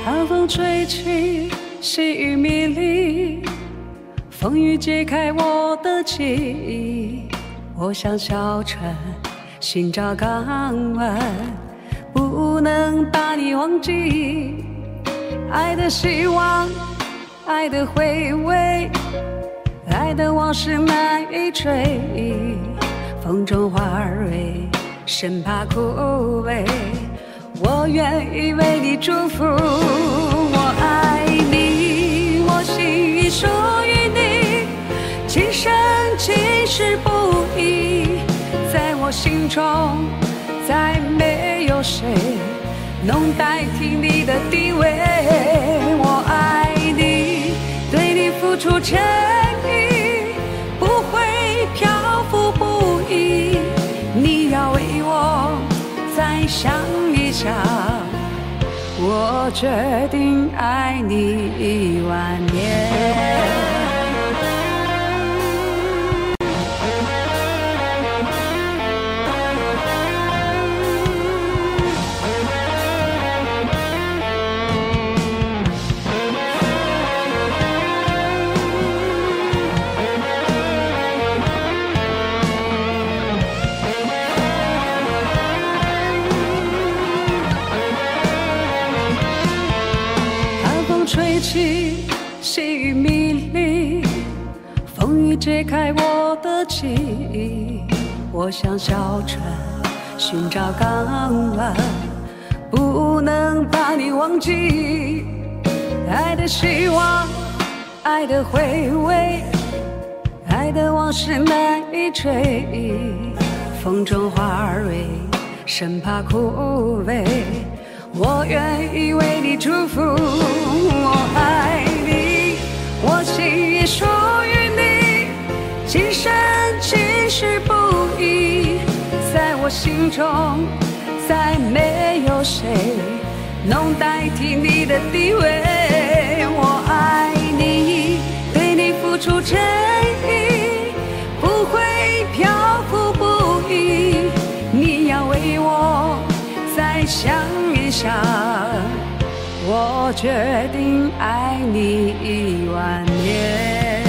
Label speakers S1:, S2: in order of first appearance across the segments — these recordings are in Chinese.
S1: 寒风吹起，细雨迷离，风雨揭开我的记忆。我像小船寻找港湾，不能把你忘记。爱的希望，爱的回味，爱的往事难以追忆。风中花蕊，生怕枯萎，我愿意为你祝福。我爱你，我心已属于你，今生今世不移。在我心中，再没有谁能代替你的地位。我爱你，对你付出诚意，不会漂浮不已。你要为我再想一想，我决定爱你10000年。吹起，细雨迷离，风雨揭开我的记忆。我像小船寻找港湾，不能把你忘记。爱的希望，爱的回味，爱的往事难以追忆。风中花蕊，生怕枯萎，我愿意为你祝福。我爱你，我心已属于你，今生今世不移。在我心中，再没有谁能代替你的地位。我爱你，对你付出诚意，不会漂浮不移。你要为我再想一想，我决定爱你10000年。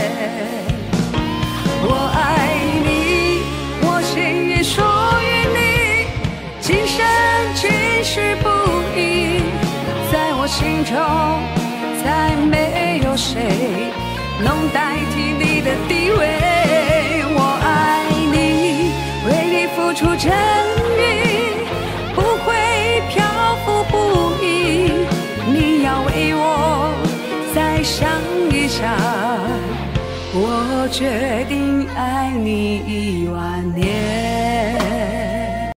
S1: 我爱你，我心已属于你，今生今世不移。在我心中，再没有谁能代替你的地位。我爱你，为你付出诚意，不会漂浮不移。你要为我再想一想，我决定爱你10000年。